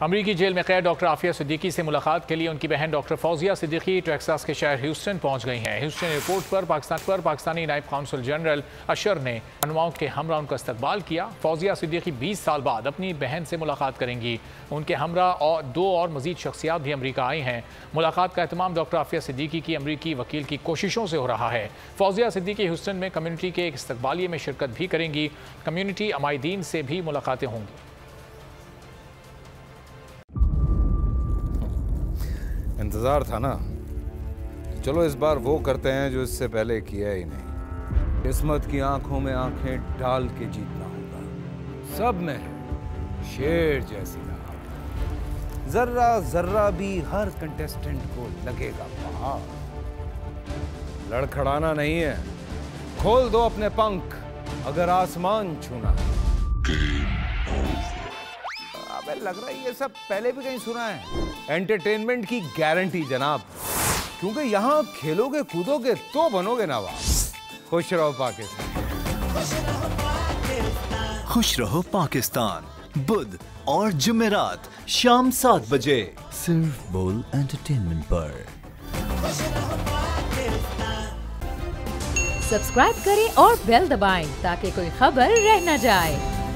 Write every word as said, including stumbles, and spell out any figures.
अमरीकी जेल में कैद डॉक्टर आफिया सिद्दीकी से मुलाकात के लिए उनकी बहन डॉक्टर फौजिया सिद्दीकी टेक्सास के शहर ह्यूस्टन पहुंच गई हैं। ह्यूस्टन एयरपोर्ट पर पाकिस्तान पर पाकिस्तानी नायब कौंसल जनरल अशर ने रहनुमाओं के हमरा उनका इस्तकबाल किया। फौजिया सिद्दीकी बीस साल बाद अपनी बहन से मुलाकात करेंगी। उनके हमरा और दो और मजीद शख्सियात भी अमरीका आई हैं। मुलाकात का एहतमाम डॉक्टर आफिया सिद्दीकी की अमरीकी वकील की कोशिशों से हो रहा है। फौजिया सिद्दीकी ह्यूस्टन में कम्युनिटी के एक इस्तकबालिये में शिरकत भी करेंगी। कम्युनिटी अमायदीन से भी मुलाकातें होंगी। इंतजार था ना, चलो इस बार वो करते हैं जो इससे पहले किया ही नहीं। किस्मत की आंखों में आंखें डाल के जीतना होगा। सब में है शेर जैसी राह, जर्रा जर्रा भी हर कंटेस्टेंट को लगेगा पहाड़। लड़खड़ाना नहीं है, खोल दो अपने पंख अगर आसमान छूना है। अबे लग रहा है ये सब पहले भी कहीं सुना है। एंटरटेनमेंट की गारंटी जनाब, क्योंकि यहाँ खेलोगे कूदोगे तो बनोगे नवाब। खुश रहो पाकिस्तान। खुश रहो पाकिस्तान बुध और जुमेरात शाम सात बजे सिर्फ बोल एंटरटेनमेंट पर। सब्सक्राइब करें और बेल दबाएं ताकि कोई खबर रह न जाए।